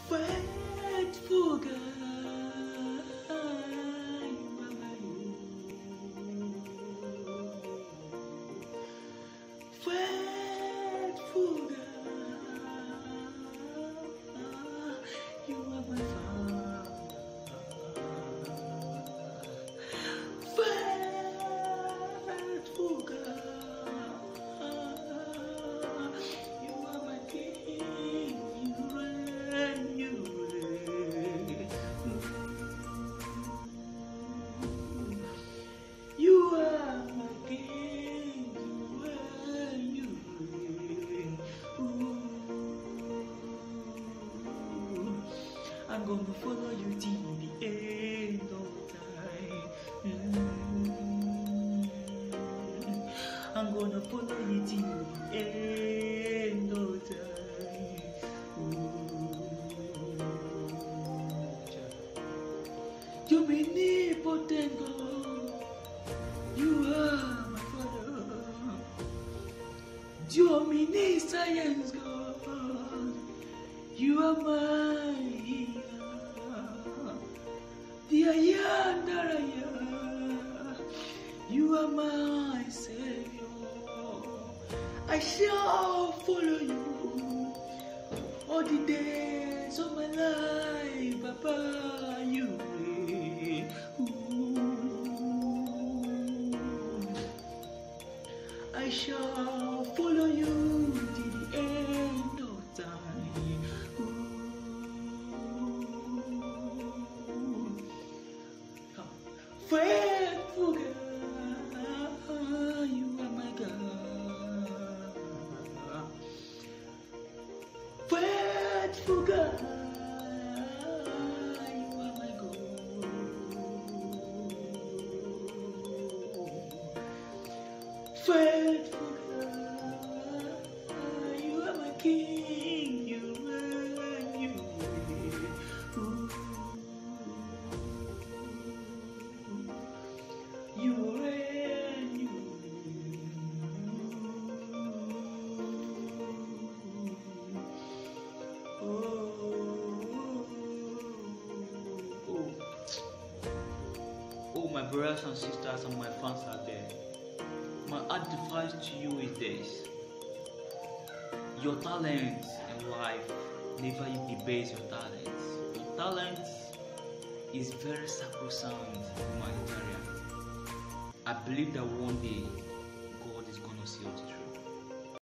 Faithful God, you are my faithful God, you are my Father. Faithful God, you are my King. You reign, you reign. You are my King. You reign, you reign. Ooh. I'm gonna follow you till the end of time. I'm gonna follow you till the end of time. You omnipotent God, you are my Father. You omniscience God, you are my healer. The I am that I am, you are my Savior. I shall follow you all the days of my life, Papa. You reign. I shall follow you till the end of time. Faithful God, you are my God. Faithful God, you are my God. Faithful God, you are my King. You reign, you reign. You reign, you reign. Oh, my brothers and sisters and my fans out there, my advice to you is this: your talents in life, never you debase your talents. Your talent is very sacrosanct, humanitarian. I believe that one day God is gonna see us.